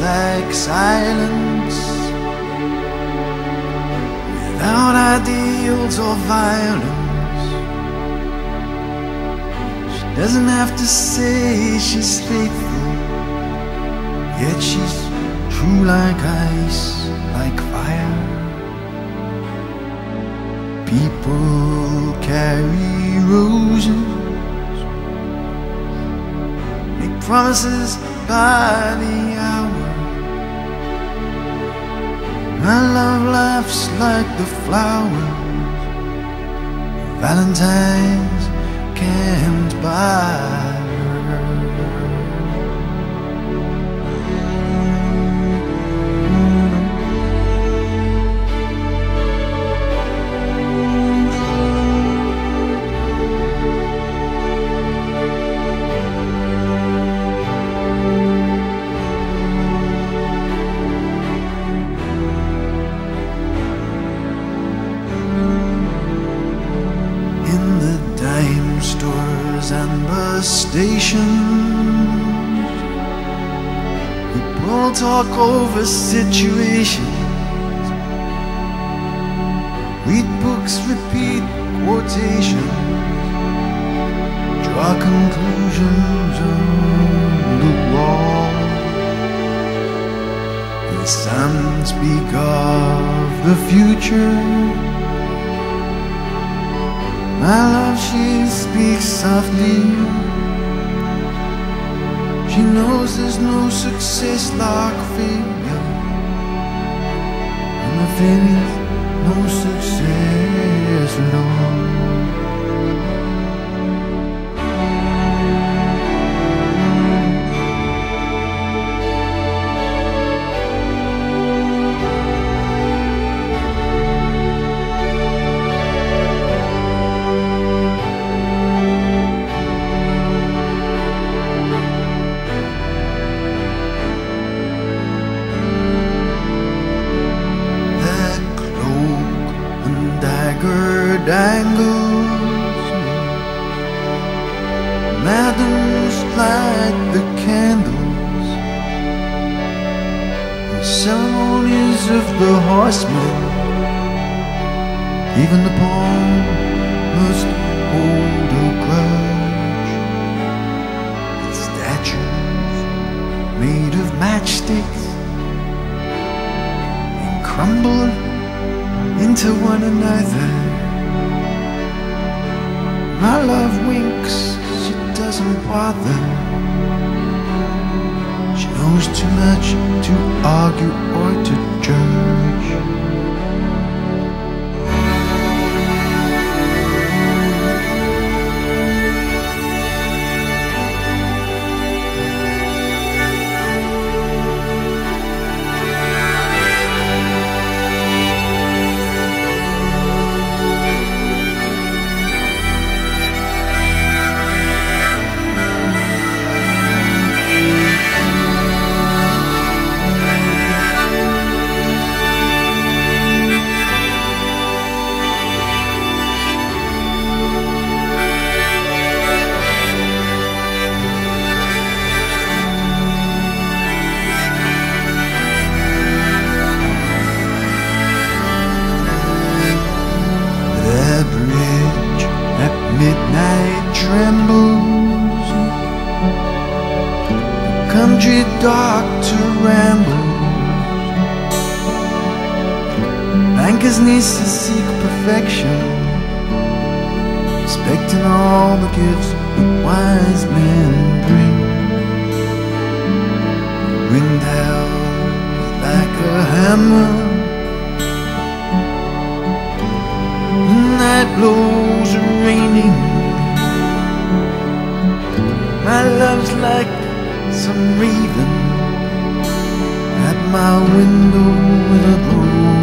like silence, without ideals or violence. She doesn't have to say she's faithful, yet she's true like ice, like fire. People carry roses, make promises by the hour. My love laughs like the flowers Valentine's can't buy. And the stations, people talk over situations, read books, repeat quotations, draw conclusions on the wall. The sun speak of the future. My love, she speaks softly. She knows there's no success like failure, and the failure's no success at all. Dangles, madams light the candles, the ceremonies of the horsemen. Even the pawn must hold a grudge, with statues made of matchsticks and crumble into one another. My love winks, she doesn't bother. She knows too much to argue or to judge. Midnight trembles, the country dark to ramble. Bankers need to seek perfection, expecting all the gifts that wise men bring. Wind howls like a hammer, night blows raining. My love's like some raven at my window with a broom.